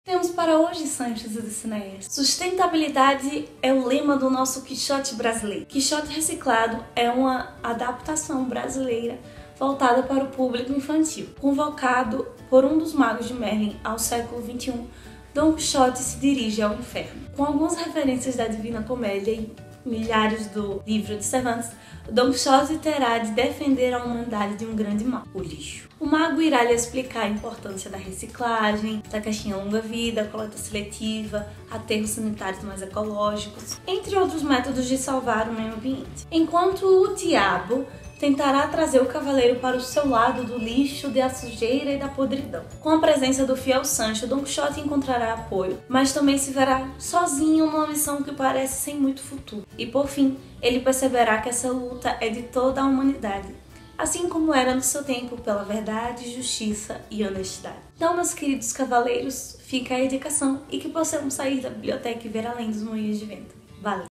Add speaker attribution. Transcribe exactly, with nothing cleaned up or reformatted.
Speaker 1: Temos para hoje, Sanchos e Dulcinéias. Sustentabilidade é o lema do nosso Quixote brasileiro. Quixote Reciclado é uma adaptação brasileira voltada para o público infantil. Convocado por um dos magos de Merlin ao século vinte e um, Dom Quixote se dirige ao inferno. Com algumas referências da Divina Comédia e milhares do livro de Cervantes, Dom Quixote terá de defender a humanidade de um grande mal, o lixo. O mago irá lhe explicar a importância da reciclagem, da caixinha longa-vida, coleta seletiva, aterros sanitários mais ecológicos, entre outros métodos de salvar o meio ambiente. Enquanto o diabo tentará trazer o cavaleiro para o seu lado do lixo, da sujeira e da podridão. Com a presença do fiel Sancho, Dom Quixote encontrará apoio, mas também se verá sozinho numa missão que parece sem muito futuro. E por fim, ele perceberá que essa luta é de toda a humanidade, assim como era no seu tempo pela verdade, justiça e honestidade. Então, meus queridos cavaleiros, fica a indicação e que possamos sair da biblioteca e ver além dos moinhos de vento. Valeu!